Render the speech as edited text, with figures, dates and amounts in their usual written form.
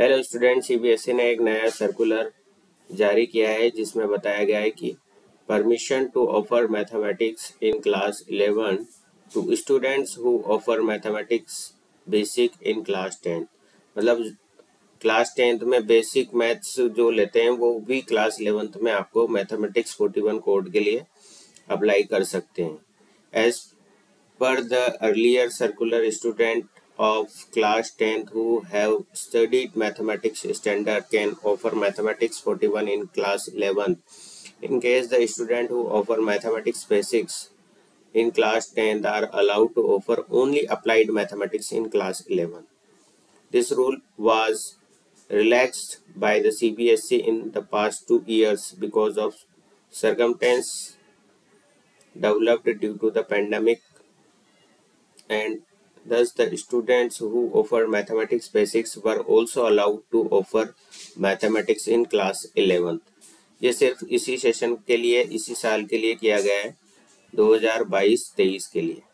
Hello student, CBSE ने एक नया सर्कुलर जारी किया है जिसमें बताया गया है कि permission to offer mathematics in class 11 to students who offer mathematics basic in class 10। मतलब क्लास 10th में बेसिक मैथ्स जो लेते हैं वो भी क्लास 11th में आपको मैथमेटिक्स 41 कोड के लिए अप्लाई कर सकते हैं। As per the earlier circular, student of class 10th who have studied mathematics standard can offer mathematics 41 in class 11. In case the student who offer mathematics basics in class 10th are allowed to offer only applied mathematics in class 11. This rule was relaxed by the CBSE in the past 2 years because of circumstances developed due to the pandemic, and thus the students who offer mathematics basics were also allowed to offer mathematics in class 11th। ये सिर्फ इसी session के लिए, इसी साल के लिए किया गया है, 2022-23 के लिए।